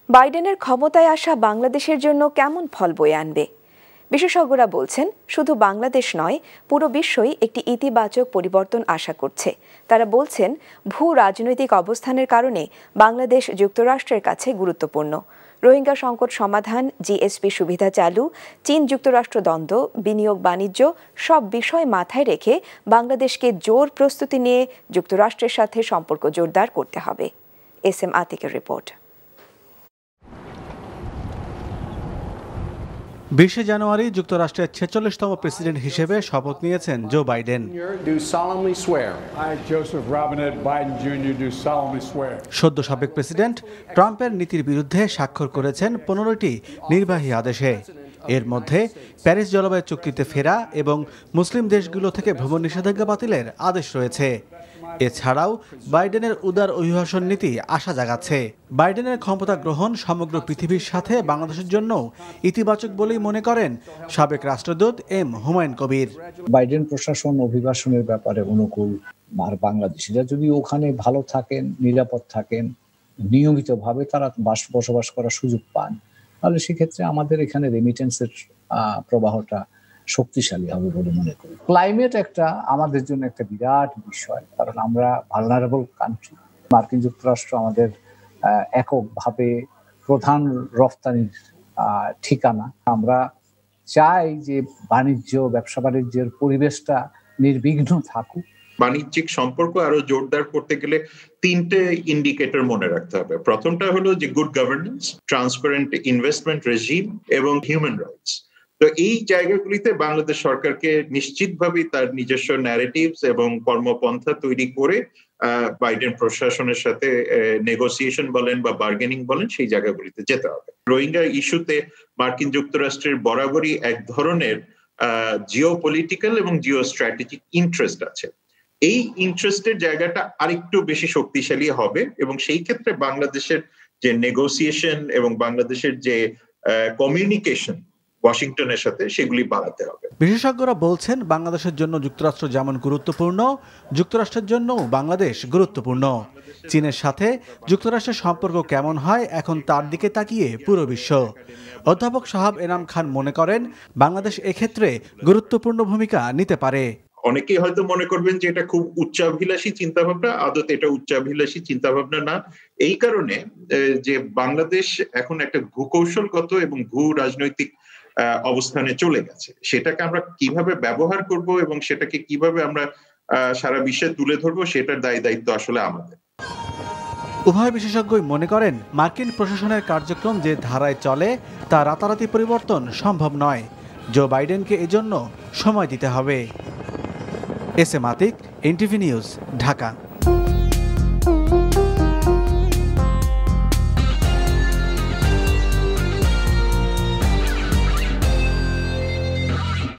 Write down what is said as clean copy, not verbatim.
বাইডেনের ক্ষমতায় আসা বাংলাদেশের জন্য কেমন ফল বয়ে আনবে? বিশেষজ্ঞরা বলছেন, শুধু বাংলাদেশ নয়, পুরো বিশ্বই একটি ইতিবাচক পরিবর্তন আশা করছে। তারা বলছেন, ভূ রাজনৈতিক অবস্থানের কারণে বাংলাদেশ যুক্তরাষ্ট্রের কাছে গুরুত্বপূর্ণ। রোহিঙ্গা সংকট সমাধান, জিএসপি সুবিধা চালু, চীন যুক্তরাষ্ট্র দ্বন্দ্ব, বিনিয়োগ বাণিজ্য সব বিষয় মাথায় রেখে বাংলাদেশকে জোর প্রস্তুতি নিয়ে যুক্তরাষ্ট্রের সাথে সম্পর্ক জোরদার করতে হবে। এস.এম. আতিকের রিপোর্ট। 20 জানুয়ারি যুক্তরাষ্ট্রের 46তম প্রেসিডেন্ট হিসেবে শপথ নিয়েছেন জো বাইডেন। সদ্য সাবেক প্রেসিডেন্ট ট্রাম্পের নীতির বিরুদ্ধে স্বাক্ষর করেছেন 15টি নির্বাহী আদেশে। এর মধ্যে প্যারিস জলবায়ু চুক্তিতে ফেরা এবং মুসলিম দেশগুলো থেকে ভ্রমণ নিষেধাজ্ঞা বাতিলের আদেশ রয়েছে। এছাড়াও বাইডেনের উদার অভিবাসন নীতি আশা জাগাচ্ছে। বাইডেনের ক্ষমতা গ্রহণ সমগ্র পৃথিবীর সাথে বাংলাদেশের জন্য ইতিবাচক বলেই মনে করেন সাবেক রাষ্ট্রদূত এম হুমায়ুন কবির। বাইডেন প্রশাসন অভিবাসনের ব্যাপারে অনুকূল, আর বাংলাদেশিরা যদি ওখানে ভালো থাকেন, নিরাপদ থাকেন, নিয়মিতভাবে তারা বসবাস করার সুযোগ পান, তাহলে সেক্ষেত্রে আমাদের এখানে রেমিটেন্সের প্রবাহটা শক্তিশালী হবে বলে মনে করি। ক্লাইমেট একটা আমাদের জন্য একটা বিরাট বিষয়, কারণ আমরা ভালনারেবল কান্ট্রি। মার্কিন যুক্তরাষ্ট্র আমাদের এককভাবে প্রধান রফতানির ঠিকানা। আমরা চাই যে ব্যবসা বাণিজ্যের পরিবেশটা নির্বিঘ্ন থাকুক। বাণিজ্যিক সম্পর্ক আরো জোরদার করতে গেলে 3টে ইন্ডিকেটর মনে রাখতে হবে। প্রথমটা হলো যে good governance, transparent investment regime এবং হিউম্যান রাইটস। তো এই জায়গাগুলিতে বাংলাদেশ সরকারকে নিশ্চিতভাবে তার নিজস্ব ন্যারেটিভস এবং কর্মপন্থা তৈরি করে বাইডেন প্রশাসনের সাথে নেগোসিয়েশন বলেন বা বার্গেনিং বলেন, সেই জায়গাগুলিতে যেতে হবে। রোহিঙ্গা ইস্যুতে মার্কিন যুক্তরাষ্ট্রের বরাবরই এক ধরনের জিও পলিটিক্যাল এবং জিও স্ট্র্যাটেজিক ইন্টারেস্ট আছে। এই ইন্টারেস্টের জায়গাটা আরেকটু বেশি শক্তিশালী হবে এবং সেই ক্ষেত্রে বাংলাদেশের যে নেগোসিয়েশন এবং বাংলাদেশের যে কমিউনিকেশন ওয়াশিংটনের সাথে, সেগুলি বাড়াতে হবে। বিশেষজ্ঞরা বলছেন, বাংলাদেশের জন্য যুক্তরাষ্ট্র যেমন গুরুত্বপূর্ণ, যুক্তরাষ্ট্রের জন্য বাংলাদেশ গুরুত্বপূর্ণ। চীনের সাথে যুক্তরাষ্ট্রের সম্পর্ক কেমন হয় এখন তার দিকে তাকিয়ে পুরো বিশ্ব। অধ্যাপক সাহাব এনাম খান মনে করেন, বাংলাদেশ এক্ষেত্রে গুরুত্বপূর্ণ ভূমিকা নিতে পারে। অনেকেই হয়তো মনে করবেন যে এটা খুব উচ্চাভিলাষী চিন্তাভাবনা, আদতে এটা উচ্চাভিলাষী চিন্তাভাবনা না। এই কারণে যে বাংলাদেশ এখন একটা ভূকৌশলগত এবং ভূ রাজনৈতিক অবস্থানে চলে গেছে। সেটাকে আমরা কিভাবে ব্যবহার করব এবং সেটাকে কিভাবে আমরা সারা বিশ্বে তুলে ধরবো, সেটার দায়িত্ব আসলে আমাদের। উভয় বিশেষজ্ঞই মনে করেন, মার্কিন প্রশাসনের কার্যক্রম যে ধারায় চলে তা রাতারাতি পরিবর্তন সম্ভব নয়। জো বাইডেনকে এজন্য সময় দিতে হবে। এস.এম. আতিক, এনটিভি নিউজ, ঢাকা।